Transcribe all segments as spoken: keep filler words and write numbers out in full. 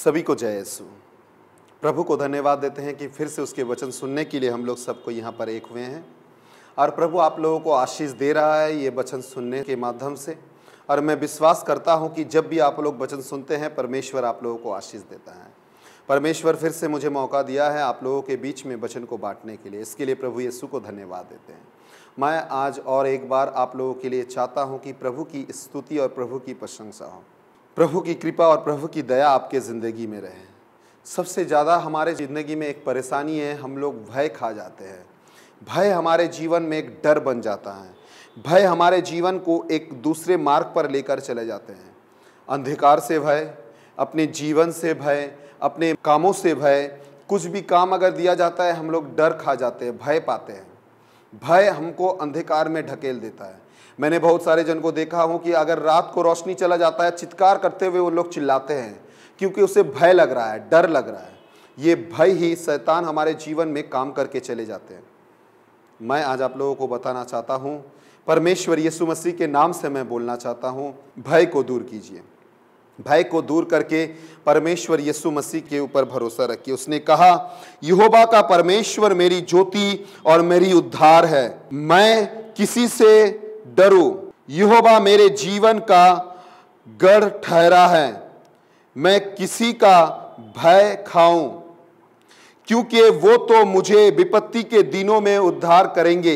सभी को जय यीशु। प्रभु को धन्यवाद देते हैं कि फिर से उसके वचन सुनने के लिए हम लोग सबको यहाँ पर एक हुए हैं और प्रभु आप लोगों को आशीष दे रहा है ये वचन सुनने के माध्यम से। और मैं विश्वास करता हूँ कि जब भी आप लोग वचन सुनते हैं परमेश्वर आप लोगों को आशीष देता है। परमेश्वर फिर से मुझे मौका दिया है आप लोगों के बीच में वचन को बांटने के लिए, इसके लिए प्रभु यीशु को धन्यवाद देते हैं। मैं आज और एक बार आप लोगों के लिए चाहता हूँ कि प्रभु की स्तुति और प्रभु की प्रशंसा हो, प्रभु की कृपा और प्रभु की दया आपके ज़िंदगी में रहे। सबसे ज़्यादा हमारे ज़िंदगी में एक परेशानी है, हम लोग भय खा जाते हैं। भय हमारे जीवन में एक डर बन जाता है। भय हमारे जीवन को एक दूसरे मार्ग पर लेकर चले जाते हैं। अंधकार से भय, अपने जीवन से भय, अपने कामों से भय, कुछ भी काम अगर दिया जाता है हम लोग डर खा जाते हैं, भय पाते हैं। भय हमको अंधकार में ढकेल देता है। मैंने बहुत सारे जन को देखा हूँ कि अगर रात को रोशनी चला जाता है चित्कार करते हुए वो लोग चिल्लाते हैं क्योंकि उसे भय लग रहा है, डर लग रहा है। ये भय ही शैतान हमारे जीवन में काम करके चले जाते हैं। मैं आज आप लोगों को बताना चाहता हूँ, परमेश्वर यीशु मसीह के नाम से मैं बोलना चाहता हूँ, भय को दूर कीजिए। भय को दूर करके परमेश्वर यीशु मसीह के ऊपर भरोसा रखिए। उसने कहा, यहोवा का परमेश्वर मेरी ज्योति और मेरी उद्धार है, मैं किसी से डरूं। यहोवा मेरे जीवन का गढ़ ठहरा है, मैं किसी का भय खाऊं, क्योंकि वो तो मुझे विपत्ति के दिनों में उद्धार करेंगे।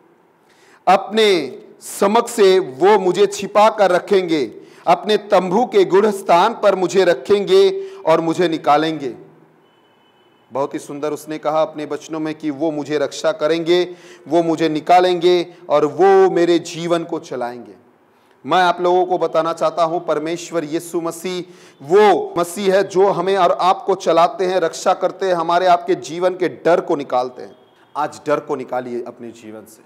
अपने समक्ष से वो मुझे छिपा कर रखेंगे, अपने तंबू के गुढ़ स्थान पर मुझे रखेंगे और मुझे निकालेंगे। बहुत ही सुंदर उसने कहा अपने वचनों में कि वो मुझे रक्षा करेंगे, वो मुझे निकालेंगे और वो मेरे जीवन को चलाएंगे। मैं आप लोगों को बताना चाहता हूं, परमेश्वर यीशु मसीह वो मसीह है जो हमें और आपको चलाते हैं, रक्षा करते हैं, हमारे आपके जीवन के डर को निकालते हैं। आज डर को निकालिए अपने जीवन से,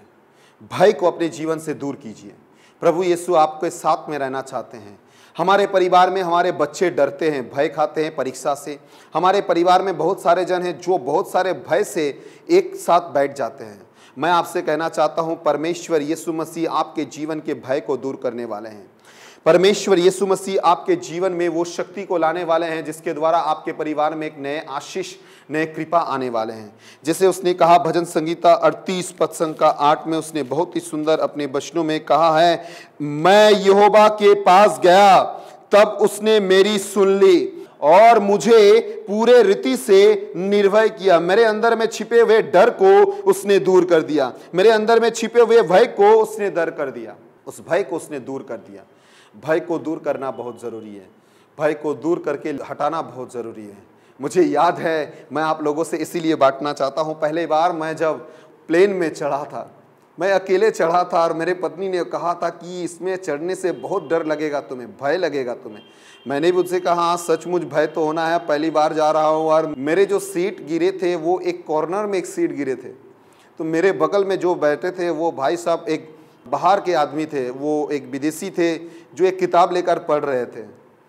भय को अपने जीवन से दूर कीजिए। प्रभु यीशु आपके साथ में रहना चाहते हैं। हमारे परिवार में हमारे बच्चे डरते हैं, भय खाते हैं परीक्षा से। हमारे परिवार में बहुत सारे जन हैं जो बहुत सारे भय से एक साथ बैठ जाते हैं। मैं आपसे कहना चाहता हूं, परमेश्वर यीशु मसीह आपके जीवन के भय को दूर करने वाले हैं। परमेश्वर यीशु मसीह आपके जीवन में वो शक्ति को लाने वाले हैं जिसके द्वारा आपके परिवार में एक नए आशीष, नए कृपा आने वाले हैं। जैसे उसने कहा भजन संगीता अड़तीस पद संख्या आठ में उसने बहुत ही सुंदर अपने वचनों में कहा है, मैं यहोवा के पास गया तब उसने मेरी सुन ली और मुझे पूरे रीति से निर्भय किया। मेरे अंदर में छिपे हुए डर को उसने दूर कर दिया, मेरे अंदर में छिपे हुए भय को उसने दूर कर दिया, उस भय को उसने दूर कर दिया। भय को दूर करना बहुत ज़रूरी है, भय को दूर करके हटाना बहुत ज़रूरी है। मुझे याद है, मैं आप लोगों से इसीलिए बांटना चाहता हूँ, पहले बार मैं जब प्लेन में चढ़ा था, मैं अकेले चढ़ा था और मेरे पत्नी ने कहा था कि इसमें चढ़ने से बहुत डर लगेगा तुम्हें, भय लगेगा तुम्हें। मैंने भी उनसे कहा हाँ सचमुच भय तो होना है, पहली बार जा रहा हूँ। और मेरे जो सीट गिरे थे वो एक कॉर्नर में एक सीट गिरे थे, तो मेरे बगल में जो बैठे थे वो भाई साहब एक बाहर के आदमी थे, वो एक विदेशी थे जो एक किताब लेकर पढ़ रहे थे।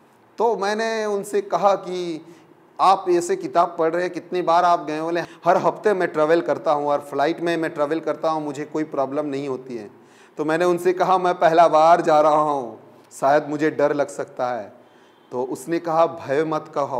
तो मैंने उनसे कहा कि आप ऐसे किताब पढ़ रहे हैं, कितनी बार आप गए? बोले हर हफ्ते मैं ट्रैवल करता हूँ और फ्लाइट में मैं ट्रैवल करता हूँ, मुझे कोई प्रॉब्लम नहीं होती है। तो मैंने उनसे कहा मैं पहला बार जा रहा हूँ, शायद मुझे डर लग सकता है। तो उसने कहा भय मत कहो,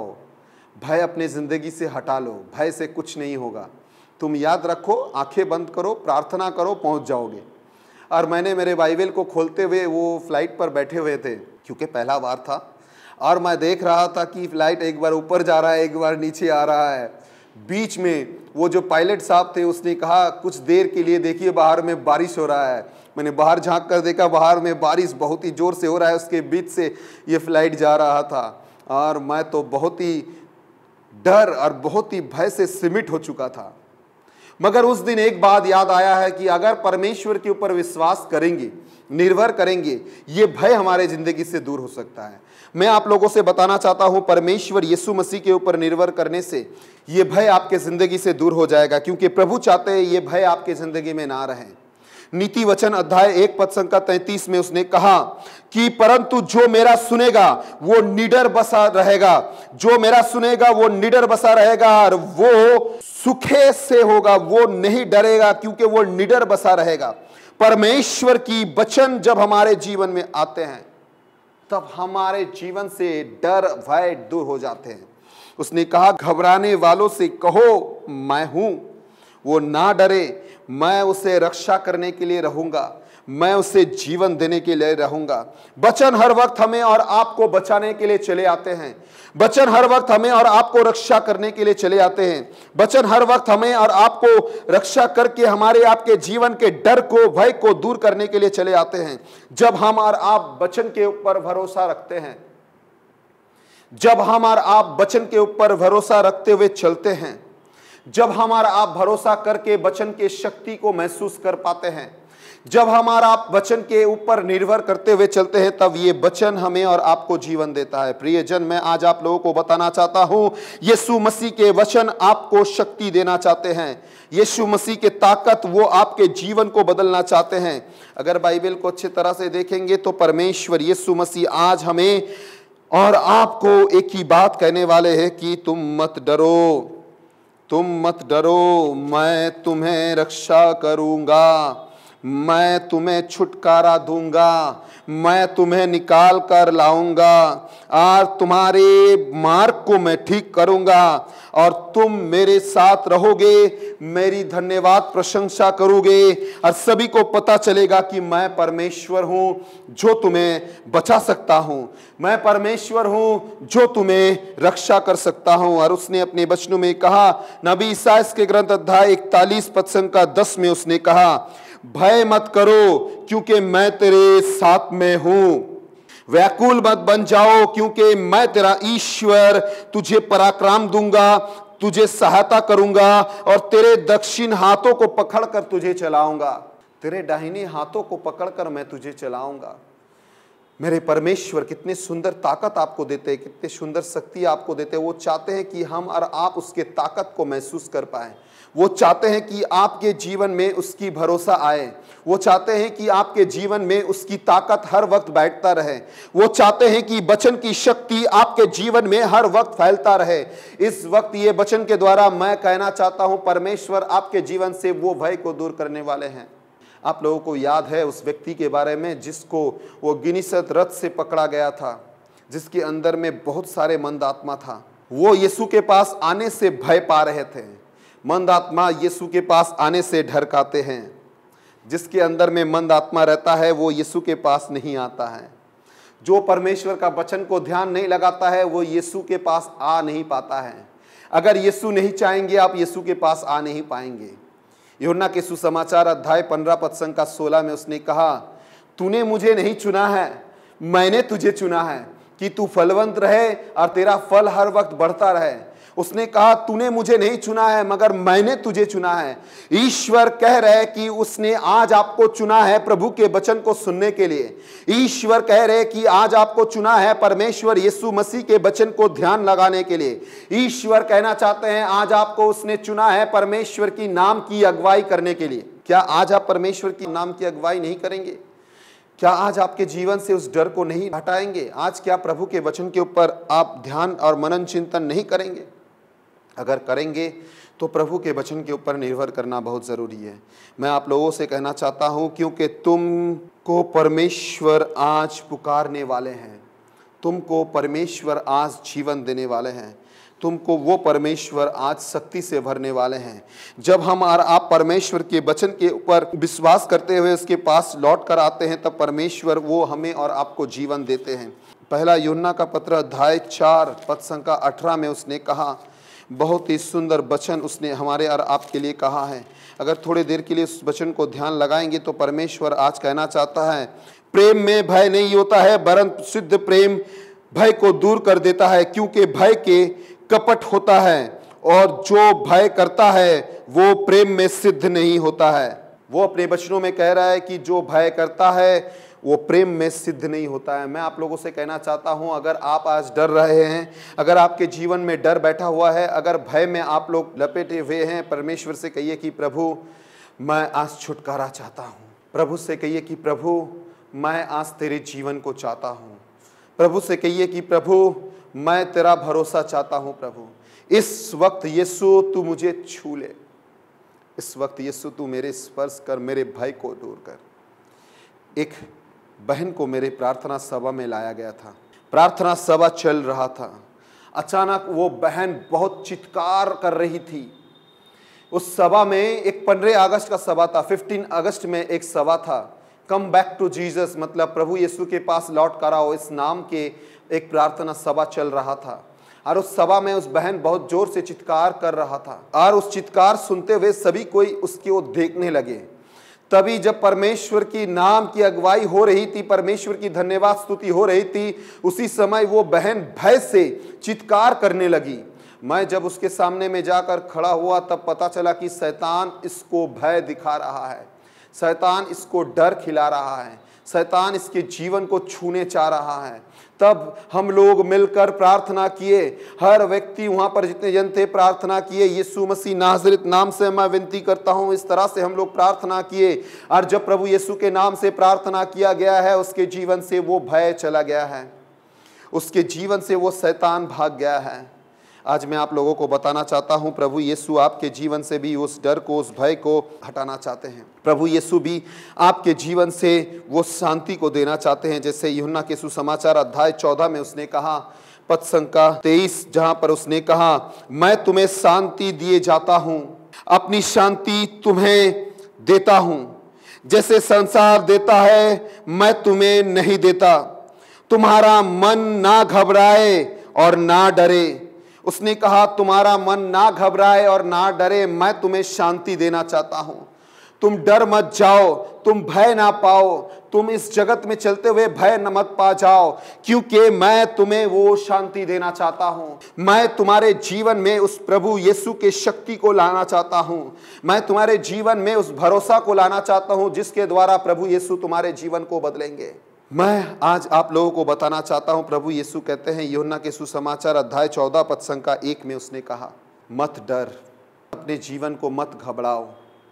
भय अपने ज़िंदगी से हटा लो, भय से कुछ नहीं होगा। तुम याद रखो, आंखें बंद करो, प्रार्थना करो, पहुँच जाओगे। और मैंने मेरे बाइबल को खोलते हुए वो फ्लाइट पर बैठे हुए थे क्योंकि पहला बार था, और मैं देख रहा था कि फ्लाइट एक बार ऊपर जा रहा है, एक बार नीचे आ रहा है। बीच में वो जो पायलट साहब थे उसने कहा कुछ देर के लिए देखिए बाहर में बारिश हो रहा है। मैंने बाहर झांक कर देखा, बाहर में बारिश बहुत ही ज़ोर से हो रहा है, उसके बीच से ये फ्लाइट जा रहा था और मैं तो बहुत ही डर और बहुत ही भय से सिमट हो चुका था। मगर उस दिन एक बात याद आया है कि अगर परमेश्वर के ऊपर विश्वास करेंगे, निर्भर करेंगे, ये भय हमारे ज़िंदगी से दूर हो सकता है। मैं आप लोगों से बताना चाहता हूं, परमेश्वर यीशु मसीह के ऊपर निर्भर करने से ये भय आपके ज़िंदगी से दूर हो जाएगा, क्योंकि प्रभु चाहते हैं ये भय आपके ज़िंदगी में ना रहे। नीति वचन अध्याय एक पद संख्या तैंतीस में उसने कहा कि परंतु जो मेरा सुनेगा वो निडर बसा रहेगा, जो मेरा सुनेगा वो निडर बसा रहेगा और वो सुखे से होगा, वो नहीं डरेगा क्योंकि वो निडर बसा रहेगा। परमेश्वर की वचन जब हमारे जीवन में आते हैं तब हमारे जीवन से डर भय दूर हो जाते हैं। उसने कहा, घबराने वालों से कहो मैं हूं, वो ना डरे, मैं उसे रक्षा करने के लिए रहूंगा, मैं उसे जीवन देने के लिए रहूंगा। वचन हर वक्त हमें और आपको बचाने के लिए चले आते हैं। वचन हर वक्त हमें और आपको रक्षा करने के लिए चले आते हैं। वचन हर वक्त हमें और आपको रक्षा करके हमारे आपके जीवन के डर को, भय को दूर करने के लिए चले आते हैं। जब हम और आप वचन के ऊपर भरोसा रखते हैं, जब हम और आप वचन के ऊपर भरोसा रखते हुए चलते हैं, जब हमारा आप भरोसा करके वचन के शक्ति को महसूस कर पाते हैं, जब हमारा आप वचन के ऊपर निर्भर करते हुए चलते हैं, तब ये वचन हमें और आपको जीवन देता है। प्रियजन, मैं आज आप लोगों को बताना चाहता हूं, यीशु मसीह के वचन आपको शक्ति देना चाहते हैं। यीशु मसीह के ताकत वो आपके जीवन को बदलना चाहते हैं। अगर बाइबल को अच्छी तरह से देखेंगे तो परमेश्वर यीशु मसीह आज हमें और आपको एक ही बात कहने वाले हैं कि तुम मत डरो, तुम मत डरो, मैं तुम्हें रक्षा करूंगा, मैं तुम्हें छुटकारा दूंगा, मैं तुम्हें निकाल कर लाऊंगा और तुम्हारे मार्ग को मैं ठीक करूंगा और तुम मेरे साथ रहोगे, मेरी धन्यवाद प्रशंसा करोगे और सभी को पता चलेगा कि मैं परमेश्वर हूं जो तुम्हें बचा सकता हूं, मैं परमेश्वर हूं जो तुम्हें रक्षा कर सकता हूं। और उसने अपने वचनों में कहा, नबी ईसाया के ग्रंथ अध्याय इकतालीस पद संख्या दस में उसने कहा, भय मत करो क्योंकि मैं तेरे साथ में हूं, व्याकुल मत बन जाओ क्योंकि मैं तेरा ईश्वर तुझे पराक्रम दूंगा, तुझे सहायता करूंगा और तेरे दक्षिण हाथों को पकड़कर तुझे चलाऊंगा, तेरे दाहिने हाथों को पकड़कर मैं तुझे चलाऊंगा। मेरे परमेश्वर कितने सुंदर ताकत आपको देते हैं, कितने सुंदर शक्ति आपको देते हैं। वो चाहते हैं कि हम और आप उसके ताकत को महसूस कर पाएं। वो चाहते हैं कि आपके जीवन में उसकी भरोसा आए। वो चाहते हैं कि आपके जीवन में उसकी ताकत हर वक्त बैठता रहे। वो चाहते हैं कि वचन की शक्ति आपके जीवन में हर वक्त फैलता रहे। इस वक्त ये वचन के द्वारा मैं कहना चाहता हूं, परमेश्वर आपके जीवन से वो भय को दूर करने वाले हैं। आप लोगों को याद है उस व्यक्ति के बारे में जिसको वो गिनीसत रथ से पकड़ा गया था, जिसके अंदर में बहुत सारे मंद आत्मा था। वो यीशु के पास आने से भय पा रहे थे। मंद आत्मा यीशु के पास आने से डर खाते हैं। जिसके अंदर में मंद आत्मा रहता है वो यीशु के पास नहीं आता है। जो परमेश्वर का वचन को ध्यान नहीं लगाता है वो यीशु के पास आ नहीं पाता है। अगर यीशु नहीं चाहेंगे आप यीशु के पास आ नहीं पाएंगे। यूहन्ना के सुसमाचार अध्याय पंद्रह पद संख्या सोलह में उसने कहा, तूने मुझे नहीं चुना है, मैंने तुझे चुना है कि तू फलवंत रहे और तेरा फल हर वक्त बढ़ता रहे। उसने कहा, तूने मुझे नहीं चुना है मगर मैंने तुझे चुना है। ईश्वर कह रहे कि उसने आज आपको चुना है प्रभु के वचन को सुनने के लिए। ईश्वर कह रहे कि आज आपको चुना है परमेश्वर यीशु मसीह के वचन को ध्यान लगाने के लिए। ईश्वर कहना चाहते हैं आज आपको उसने चुना है परमेश्वर की नाम की अगुवाई करने के लिए। क्या आज आप परमेश्वर की नाम की अगुवाई नहीं करेंगे? क्या आज आपके जीवन से उस डर को नहीं हटाएंगे? आज क्या प्रभु के वचन के ऊपर आप ध्यान और मनन चिंतन नहीं करेंगे? अगर करेंगे तो प्रभु के वचन के ऊपर निर्भर करना बहुत ज़रूरी है। मैं आप लोगों से कहना चाहता हूं, क्योंकि तुमको परमेश्वर आज पुकारने वाले हैं, तुमको परमेश्वर आज जीवन देने वाले हैं, तुमको वो परमेश्वर आज शक्ति से भरने वाले हैं। जब हम और आप परमेश्वर के वचन के ऊपर विश्वास करते हुए उसके पास लौट कर आते हैं तब परमेश्वर वो हमें और आपको जीवन देते हैं। पहला यूहन्ना का पत्र अध्याय चार पद संख्या अठारह में उसने कहा, बहुत ही सुंदर वचन उसने हमारे और आपके लिए कहा है। अगर थोड़ी देर के लिए उस वचन को ध्यान लगाएंगे तो परमेश्वर आज कहना चाहता है, प्रेम में भय नहीं होता है वरन शुद्ध प्रेम भय को दूर कर देता है, क्योंकि भय के कपट होता है और जो भय करता है वो प्रेम में सिद्ध नहीं होता है। वो अपने वचनों में कह रहा है कि जो भय करता है वो प्रेम में सिद्ध नहीं होता है। मैं आप लोगों से कहना चाहता हूं, अगर आप आज डर रहे हैं, अगर आपके जीवन में डर बैठा हुआ है, अगर भय में आप लोग लपेटे हुए हैं, परमेश्वर से कहिए कि प्रभु मैं आज छुटकारा चाहता हूं। प्रभु से कहिए कि प्रभु मैं आज तेरे जीवन को चाहता हूं। प्रभु से कहिए कि प्रभु मैं तेरा भरोसा चाहता हूं। प्रभु इस वक्त यीशु तू मुझे छू ले, इस वक्त यीशु तू मेरे स्पर्श कर, मेरे भय को दूर कर। एक बहन को मेरे प्रार्थना सभा में लाया गया था। प्रार्थना सभा चल रहा था अचानक वो बहन बहुत चित्कार कर रही थी। उस सभा में एक पंद्रह अगस्त का सभा था, पंद्रह अगस्त में एक सभा था, कम बैक टू जीसस, मतलब प्रभु यीशु के पास लौट कर आओ, इस नाम के एक प्रार्थना सभा चल रहा था। और उस सभा में उस बहन बहुत जोर से चित्कार कर रहा था और उस चित्कार सुनते हुए सभी कोई उसकी ओर देखने लगे। तभी जब परमेश्वर की नाम की अगुवाई हो रही थी, परमेश्वर की धन्यवाद स्तुति हो रही थी, उसी समय वो बहन भय से चित्कार करने लगी। मैं जब उसके सामने में जाकर खड़ा हुआ तब पता चला कि शैतान इसको भय दिखा रहा है, शैतान इसको डर खिला रहा है, शैतान इसके जीवन को छूने चाह रहा है। तब हम लोग मिलकर प्रार्थना किए, हर व्यक्ति वहां पर जितने जन थे प्रार्थना किए, यीशु मसीह नाज़रेत नाम से मैं विनती करता हूं, इस तरह से हम लोग प्रार्थना किए। और जब प्रभु यीशु के नाम से प्रार्थना किया गया है, उसके जीवन से वो भय चला गया है, उसके जीवन से वो शैतान भाग गया है। आज मैं आप लोगों को बताना चाहता हूं, प्रभु यीशु आपके जीवन से भी उस डर को, उस भय को हटाना चाहते हैं। प्रभु यीशु भी आपके जीवन से वो शांति को देना चाहते हैं। जैसे यूहन्ना के सुसमाचार अध्याय चौदह में उसने कहा, पद संख्या तेईस, जहां पर उसने कहा, मैं तुम्हें शांति दिए जाता हूं, अपनी शांति तुम्हें देता हूं, जैसे संसार देता है मैं तुम्हें नहीं देता। तुम्हारा मन ना घबराए और ना डरे। उसने कहा तुम्हारा मन ना घबराए और ना डरे, मैं तुम्हें शांति देना चाहता हूं। तुम डर मत जाओ, तुम भय ना पाओ, तुम इस जगत में चलते हुए भय न मत पा जाओ, क्योंकि मैं तुम्हें वो शांति देना चाहता हूं। मैं तुम्हारे जीवन में उस प्रभु यीशु के शक्ति को लाना चाहता हूं। मैं तुम्हारे जीवन में उस भरोसा को लाना चाहता हूं जिसके द्वारा प्रभु यीशु तुम्हारे जीवन को बदलेंगे। मैं आज आप लोगों को बताना चाहता हूं, प्रभु यीशु कहते हैं यूहन्ना के सुसमाचार अध्याय चौदह पद संख्या एक में उसने कहा, मत डर, अपने जीवन को मत घबराओ,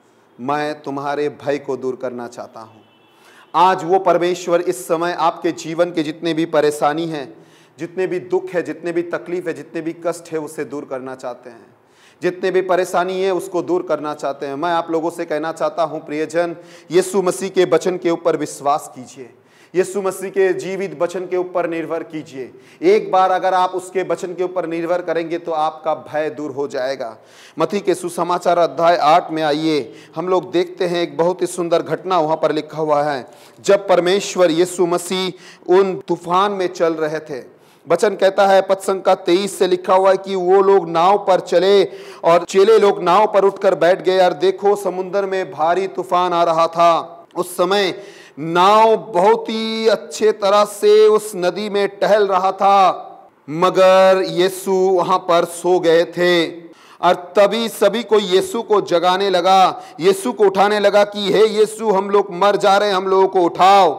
मैं तुम्हारे भय को दूर करना चाहता हूं। आज वो परमेश्वर इस समय आपके जीवन के जितने भी परेशानी हैं, जितने भी दुख है, जितने भी तकलीफ है, जितने भी कष्ट है, उसे दूर करना चाहते हैं। जितने भी परेशानी है उसको दूर करना चाहते हैं। मैं आप लोगों से कहना चाहता हूं, प्रियजन, यीशु मसीह के वचन के ऊपर विश्वास कीजिए, यीशु मसीह के जीवित वचन के ऊपर निर्भर कीजिए। एक बार अगर आप उसके वचन के ऊपर निर्भर करेंगे तो आपका भय दूर हो जाएगा। मत्ती के सुसमाचार अध्याय आठ में आइए, हम लोग देखते हैं एक बहुत ही सुंदर घटना वहां पर लिखा हुआ है। जब परमेश्वर यीशु मसीह उन तूफान में चल रहे थे, वचन कहता है पद संख्या तेईस से लिखा हुआ है कि वो लोग नाव पर चले और चेले लोग नाव पर उठकर बैठ गए और देखो समुद्र में भारी तूफान आ रहा था। उस समय नाव बहुत ही अच्छे तरह से उस नदी में टहल रहा था, मगर यीशु वहां पर सो गए थे। और तभी सभी को यीशु को जगाने लगा, यीशु को उठाने लगा कि हे यीशु, हम लोग मर जा रहे हैं, हम लोगों को उठाओ।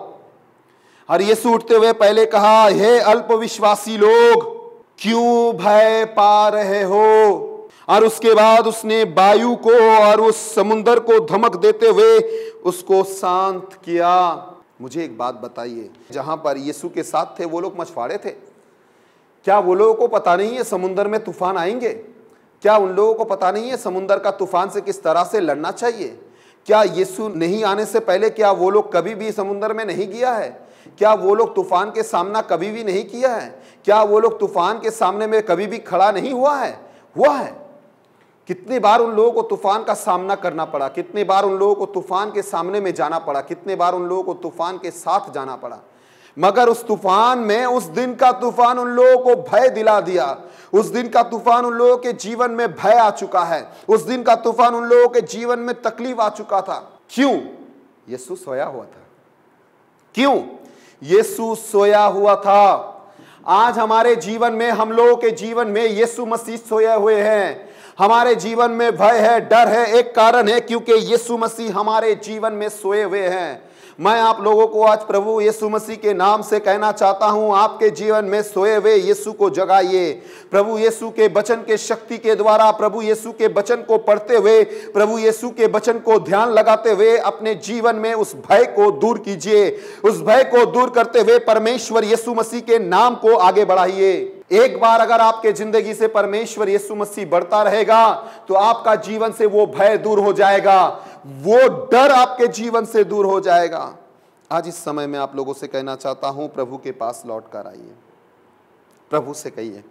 और यीशु उठते हुए पहले कहा, हे अल्पविश्वासी लोग, क्यों भय पा रहे हो। और उसके बाद उसने वायु को और उस समुंदर को धमक देते हुए उसको शांत किया। मुझे एक बात बताइए, जहां पर यीशु के साथ थे वो लोग मछुआरे थे, क्या वो लोगों को पता नहीं है समुंदर में तूफान आएंगे? क्या उन लोगों को पता नहीं है समुंदर का तूफान से किस तरह से लड़ना चाहिए? क्या यीशु नहीं आने से पहले क्या वो लोग कभी भी समुंदर में नहीं गया है? क्या वो लोग तूफान के सामना कभी भी नहीं किया है? क्या वो लोग तूफान के सामने में कभी भी खड़ा नहीं हुआ है? हुआ है। कितनी बार उन लोगों को तूफान का सामना करना पड़ा, कितनी बार उन लोगों को तूफान के सामने में जाना पड़ा, कितने बार उन लोगों को तूफान के साथ जाना पड़ा। मगर उस तूफान में, उस दिन का तूफान उन लोगों को भय दिला दिया। उस दिन का तूफान उन लोगों के जीवन में भय आ चुका है। उस दिन का तूफान उन लोगों के जीवन में तकलीफ आ चुका था। क्यों? यीशु सोया हुआ था। क्यों? यीशु सोया हुआ था। आज हमारे जीवन में, हम लोगों के जीवन में यीशु मसीह सोए हुए हैं। हमारे जीवन में भय है, डर है, एक कारण है क्योंकि यीशु मसीह हमारे जीवन में सोए हुए हैं। मैं आप लोगों को आज प्रभु यीशु मसीह के नाम से कहना चाहता हूं, आपके जीवन में सोए हुए यीशु को जगाइए। प्रभु यीशु के वचन के शक्ति के द्वारा, प्रभु यीशु के वचन को पढ़ते हुए, प्रभु यीशु के वचन को ध्यान लगाते हुए अपने जीवन में उस भय को दूर कीजिए। उस भय को दूर करते हुए परमेश्वर यीशु मसीह के नाम को आगे बढ़ाइए। एक बार अगर आपके जिंदगी से परमेश्वर यीशु मसीह बढ़ता रहेगा तो आपका जीवन से वो भय दूर हो जाएगा, वो डर आपके जीवन से दूर हो जाएगा। आज इस समय में आप लोगों से कहना चाहता हूं, प्रभु के पास लौट कर आइए। प्रभु से कहिए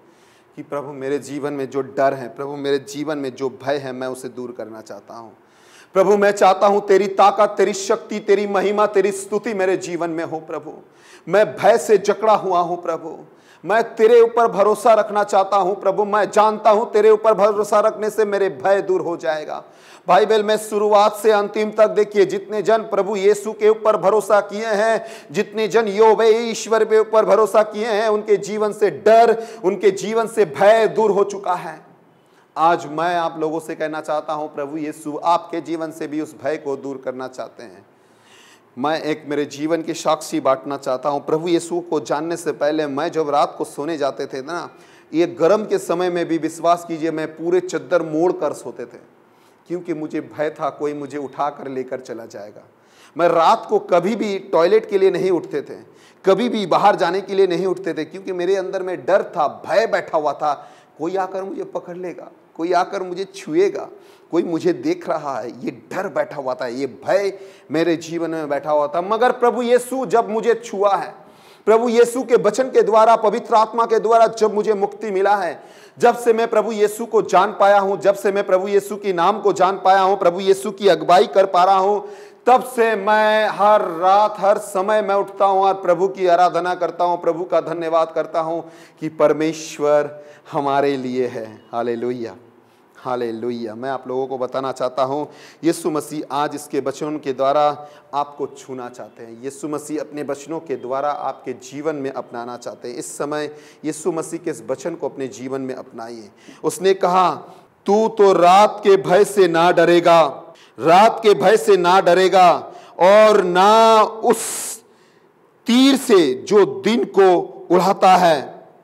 कि प्रभु मेरे जीवन में जो डर है, प्रभु मेरे जीवन में जो भय है, मैं उसे दूर करना चाहता हूँ। प्रभु मैं चाहता हूँ तेरी ताकत, तेरी शक्ति, तेरी महिमा, तेरी स्तुति मेरे जीवन में हो। प्रभु मैं भय से जकड़ा हुआ हूँ। प्रभु मैं तेरे ऊपर भरोसा रखना चाहता हूँ। प्रभु मैं जानता हूँ तेरे ऊपर भरोसा रखने से मेरे भय दूर हो जाएगा। भाई बहन, मैं शुरुआत से अंतिम तक देखिए, जितने जन प्रभु यीशु के ऊपर भरोसा किए हैं, जितने जन यहोवा ईश्वर के ऊपर भरोसा किए हैं, उनके जीवन से डर, उनके जीवन से भय दूर हो चुका है। आज मैं आप लोगों से कहना चाहता हूं, प्रभु यीशु आपके जीवन से भी उस भय को दूर करना चाहते हैं। मैं एक मेरे जीवन की साक्षी बांटना चाहता हूं। प्रभु यीशु को जानने से पहले मैं जब रात को सोने जाते थे ना, ये गर्म के समय में भी विश्वास कीजिए मैं पूरे चद्दर मोड़ कर सोते थे, क्योंकि मुझे भय था कोई मुझे उठा कर लेकर चला जाएगा। मैं रात को कभी भी टॉयलेट के लिए नहीं उठते थे, कभी भी बाहर जाने के लिए नहीं उठते थे, क्योंकि मेरे अंदर में डर था, भय बैठा हुआ था, कोई आकर मुझे पकड़ लेगा, कोई आकर मुझे छुएगा, कोई मुझे देख रहा है, ये डर बैठा हुआ था, ये भय मेरे जीवन में बैठा हुआ था। मगर प्रभु यीशु जब मुझे छुआ है, प्रभु यीशु के वचन के द्वारा, पवित्र आत्मा के द्वारा जब मुझे मुक्ति मिला है, जब से मैं प्रभु यीशु को जान पाया हूं, जब से मैं प्रभु यीशु के नाम को जान पाया हूं, प्रभु यीशु की अगुवाई कर पा रहा हूं, तब से मैं हर रात हर समय मैं उठता हूं और प्रभु की आराधना करता हूं, प्रभु का धन्यवाद करता हूं कि परमेश्वर हमारे लिए है। Hallelujah, hallelujah. मैं आप लोगों को बताना चाहता हूं, यीशु मसीह आज इसके वचनों के द्वारा आपको छूना चाहते हैं। यीशु मसीह अपने वचनों के द्वारा आपके जीवन में अपनाना चाहते हैं। इस समय यीशु मसीह के इस वचन को अपने जीवन में अपनाइए। उसने कहा, तू तो रात के भय से ना डरेगा, रात के भय से ना डरेगा, और ना उस तीर से जो दिन को उड़ाता है,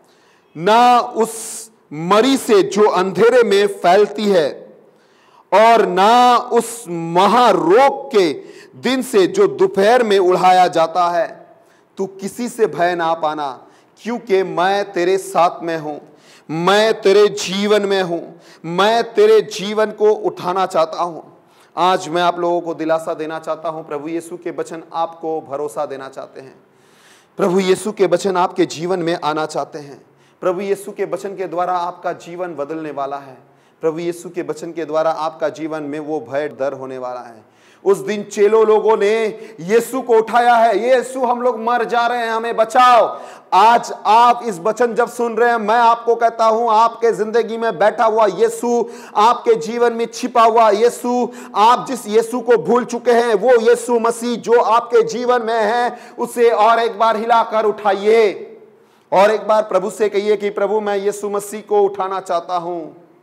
ना उस मरी से जो अंधेरे में फैलती है, और ना उस महारोग के दिन से जो दोपहर में उड़ाया जाता है। तू किसी से भय ना पाना, क्योंकि मैं तेरे साथ में हूं, मैं तेरे जीवन में हूं, मैं तेरे जीवन को उठाना चाहता हूं। आज मैं आप लोगों को दिलासा देना चाहता हूं, प्रभु यीशु के वचन आपको भरोसा देना चाहते हैं। प्रभु यीशु के वचन आपके जीवन में आना चाहते हैं। प्रभु यीशु के वचन के द्वारा आपका जीवन बदलने वाला है। प्रभु यीशु के वचन के द्वारा आपका जीवन में वो भय डर होने वाला है। उस दिन चेलों लोगों ने यीशु को उठाया है, यीशु हम लोग मर जा रहे हैं, हमें बचाओ। आज आप इस वचन जब सुन रहे हैं, मैं आपको कहता हूं, आपके जिंदगी में बैठा हुआ यीशु, आपके जीवन में छिपा हुआ यीशु, आप जिस यीशु को भूल चुके हैं, वो यीशु मसीह जो आपके जीवन में है, उसे और एक बार हिलाकर उठाइए और एक बार प्रभु से कहिए कि प्रभु मैं यीशु मसीह को उठाना चाहता हूं,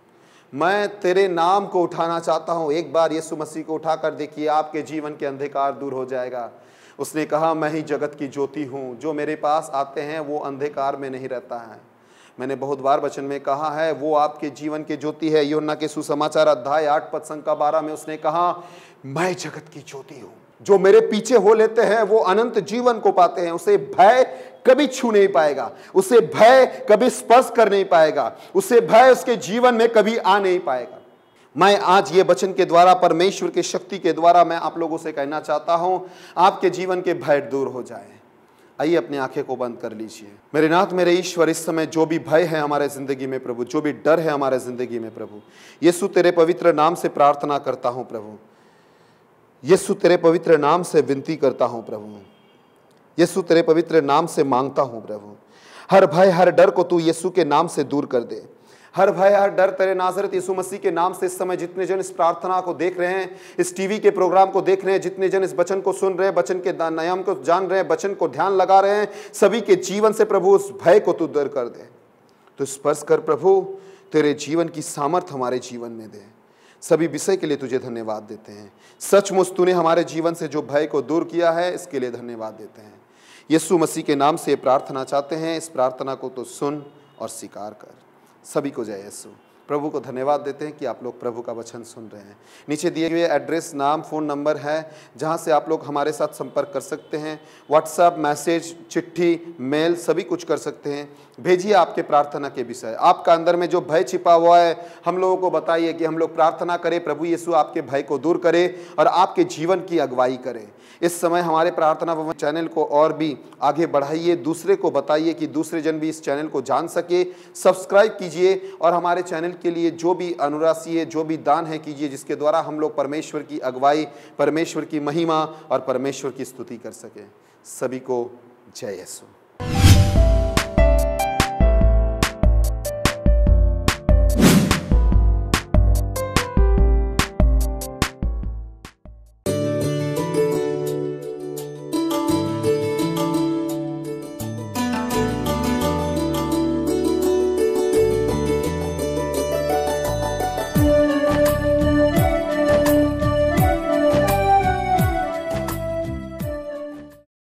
मैं तेरे नाम को उठाना चाहता हूं। एक बार यीशु मसीह को उठाकर देखिए, आपके जीवन के अंधकार दूर हो जाएगा। उसने कहा, मैं ही जगत की ज्योति हूं, जो मेरे पास आते हैं वो अंधकार में नहीं रहता है। मैंने बहुत बार वचन में कहा है, वो आपके जीवन की ज्योति है। यूहन्ना के सुसमाचार अध्याय आठ पद संख्या बारह में उसने कहा, मैं जगत की ज्योति हूं, जो मेरे पीछे हो लेते हैं वो अनंत जीवन को पाते हैं। उसे भय कभी छू नहीं पाएगा, उसे भय कभी स्पर्श कर नहीं पाएगा, उसे भय उसके जीवन में कभी आ नहीं पाएगा। मैं आज ये वचन के द्वारा, परमेश्वर की शक्ति के द्वारा मैं आप लोगों से कहना चाहता हूं, आपके जीवन के भय दूर हो जाए। आइए अपनी आंखें को बंद कर लीजिए। मेरे नाथ, मेरे ईश्वर, इस समय जो भी भय है हमारे जिंदगी में प्रभु, जो भी डर है हमारे जिंदगी में प्रभु, यीशु तेरे पवित्र नाम से प्रार्थना करता हूं प्रभु, यीशु तेरे पवित्र नाम से विनती करता हूं प्रभु, यीशु तेरे पवित्र नाम से मांगता हूं प्रभु। हर भय हर डर को तू यीशु के नाम से दूर कर दे। हर भय हर डर तेरे नाज़रेत यीशु मसीह के नाम से इस समय जितने जन इस प्रार्थना को देख रहे हैं, इस टीवी के प्रोग्राम को देख रहे हैं, जितने जन इस वचन को सुन रहे हैं, वचन के नियम को जान रहे हैं, वचन को ध्यान लगा रहे हैं, सभी के जीवन से प्रभु उस भय को तू दूर कर दे। तो स्पर्श कर प्रभु, तेरे जीवन की सामर्थ्य हमारे जीवन में दे। सभी विषय के लिए तुझे धन्यवाद देते हैं। सचमुच तूने हमारे जीवन से जो भय को दूर किया है, इसके लिए धन्यवाद देते हैं। यीशु मसीह के नाम से प्रार्थना चाहते हैं। इस प्रार्थना को तो सुन और स्वीकार कर। सभी को जय यीशु। प्रभु को धन्यवाद देते हैं कि आप लोग प्रभु का वचन सुन रहे हैं। नीचे दिए हुए एड्रेस, नाम, फ़ोन नंबर है जहां से आप लोग हमारे साथ संपर्क कर सकते हैं। व्हाट्सएप, मैसेज, चिट्ठी, मेल सभी कुछ कर सकते हैं। भेजिए आपके प्रार्थना के विषय, आपका अंदर में जो भय छिपा हुआ है हम लोगों को बताइए कि हम लोग प्रार्थना करें, प्रभु यीशु आपके भय को दूर करे और आपके जीवन की अगुवाई करे। इस समय हमारे प्रार्थना भवन चैनल को और भी आगे बढ़ाइए, दूसरे को बताइए कि दूसरे जन भी इस चैनल को जान सके। सब्सक्राइब कीजिए और हमारे चैनल के लिए जो भी अनुराशि है, जो भी दान है कीजिए, जिसके द्वारा हम लोग परमेश्वर की अगुवाई, परमेश्वर की महिमा और परमेश्वर की स्तुति कर सकें। सभी को जय यीशु।